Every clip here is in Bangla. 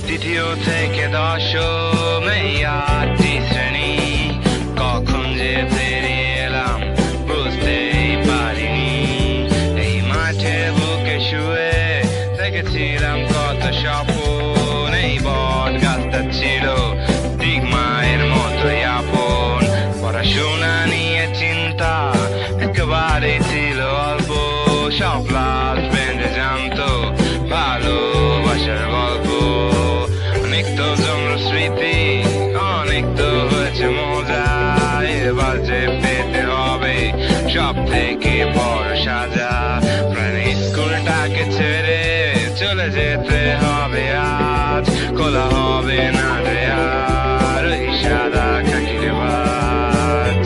তৃতীয় থেকে দশমে আটটি শ্রেণী কখন যে পেরিয়ে এলাম বুঝতেই পারিনি এই মাঠে বুকে শুয়ে দেখেছিলাম কত স্বপ্ন এই বট গাছটা ছিল ঠিক মায়ের মতোই আপন পড়াশোনা নিয়ে চিন্তা একেবারেই ছিল অল্প সব ক্লাস বেঞ্চে জানতো ভালোবাসার গল্প অনেক তো জমল স্মৃতি অনেক তো হয়েছে মজা এবার যে পেতে হবে সব থেকে বড় সাজা প্রাণী স্কুলটাকে ছেড়ে চলে যেতে হবে আজ খোলা হবে না রে আর ওই সাদা কাকির বাজ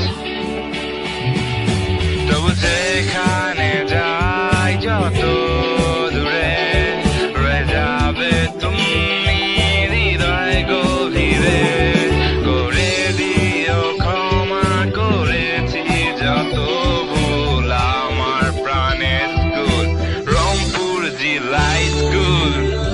তবু যেখানে যাই যত দূরে রয়ে যাবে তুমি হৃদয় গভীরে করে দিও ক্ষমা করেছি যত ভুল আমার প্রাণের স্কুল রংপুর জিলা স্কুল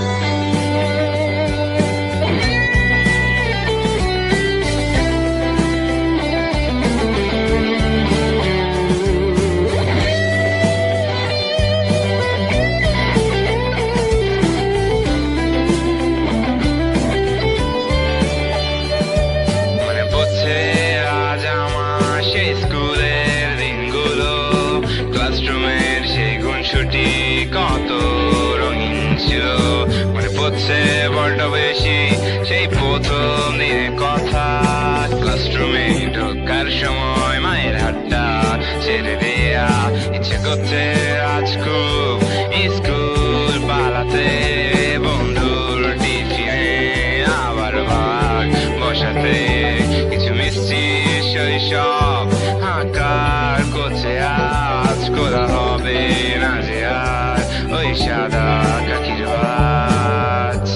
স্কুলের দিনগুলো ক্লাসরুমের সেই গুণসুটি কত রঙিন ছিল মনে পড়ছে বড্ড বেশি সেই প্রথম দিনের কথা ক্লাসরুমে ঢোকার সময় মায়ের হাতটা ছেড়ে দেয়া ইচ্ছে করছে আজ খুব স্কুল পালাতে বন্ধুর টিফিনে আবার ভাগ বসাতে কিছু মিষ্টি শৈশব আকার করছে আজ করা হবে না যে আর ওই সাদা কাকির বাজ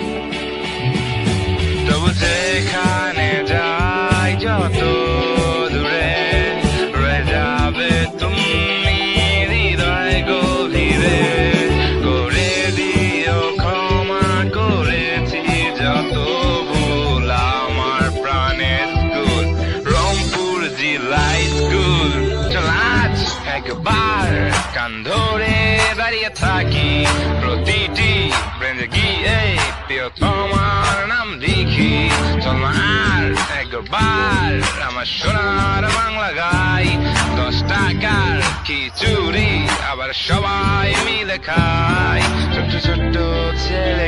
তবু যেখানে যাই যত দূরে রয়ে যাবে তুমি হৃদয় গভীরে করে দিও ক্ষমা করেছি যত ভুল আমার প্রাণের স্কুল রংপুর জিলা স্কুল চল আজ একবার কান ধরে দাঁড়িয়ে থাকি প্রতিটি ব্রেঞ্জে গিয়ে প্রিয়তমার নাম লিখি চল আর একবার আমার সোনার বাংলা গাই 10 টাকার খিচুড়ি আবার সবাই মিলে খাই ছোট্ট ছোট্ট ছেলে